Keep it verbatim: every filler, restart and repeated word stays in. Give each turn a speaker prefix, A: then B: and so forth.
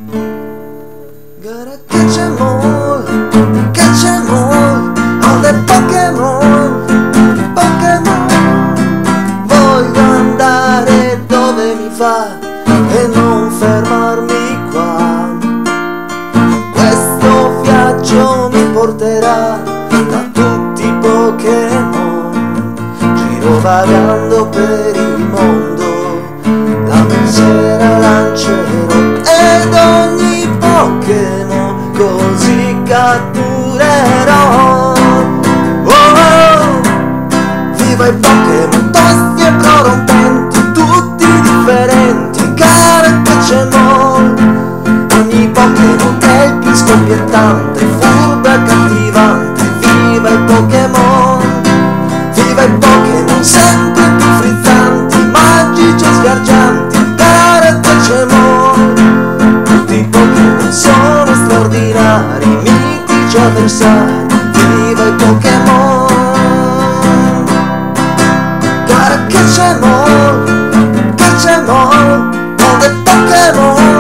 A: Gotta catch 'em all, catch 'em all, all the Pokémon, Pokémon. Voglio andare dove mi fa e non fermarmi qua. Questo viaggio mi porterà da tutti i Pokémon, girovagando per il mondo, da sera lancerò ed ogni Pokémon così catturerò. Oh, oh. Viva i Pokémon tosti e prorompenti, tutti differenti, cara Pokémon. Ogni Pokémon è il più scoppiettante, furbo e accattivante. Viva i Pokémon, viva i Pokémon sempre più frizzanti, magici e sgargianti, cara Pokémon. Tutti i Pokémon sono straordinari, mitici avversari. Viva i Pokémon, gotta catch 'em all, catch 'em all, all the Pokémon.